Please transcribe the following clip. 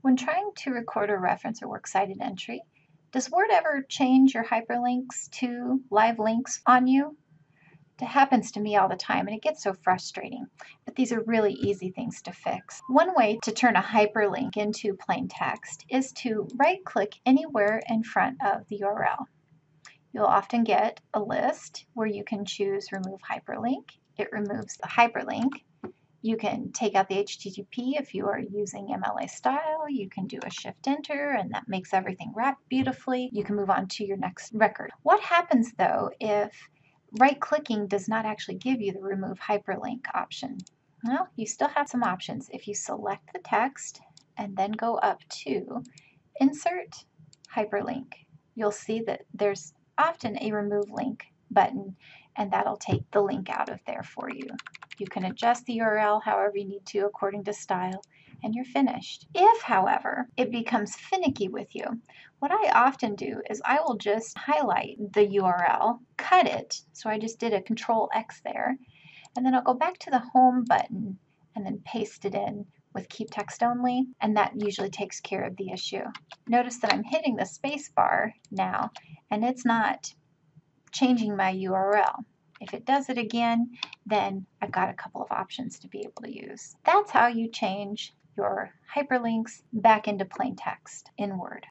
When trying to record a reference or works cited entry, does Word ever change your hyperlinks to live links on you? It happens to me all the time and it gets so frustrating, but these are really easy things to fix. One way to turn a hyperlink into plain text is to right-click anywhere in front of the URL. You'll often get a list where you can choose Remove Hyperlink. It removes the hyperlink. You can take out the HTTP if you are using MLA style. You can do a Shift-Enter and that makes everything wrap beautifully. You can move on to your next record. What happens though if right-clicking does not actually give you the Remove Hyperlink option? Well, you still have some options. If you select the text and then go up to Insert Hyperlink, you'll see that there's often a Remove Link button, and that'll take the link out of there for you. You can adjust the URL however you need to according to style, and you're finished. If, however, it becomes finicky with you, what I often do is I will just highlight the URL, cut it, so I just did a Control X there, and then I'll go back to the Home button and then paste it in with Keep Text Only, and that usually takes care of the issue. Notice that I'm hitting the space bar now, and it's not changing my URL. If it does it again, then I've got a couple of options to be able to use. That's how you change your hyperlinks back into plain text in Word.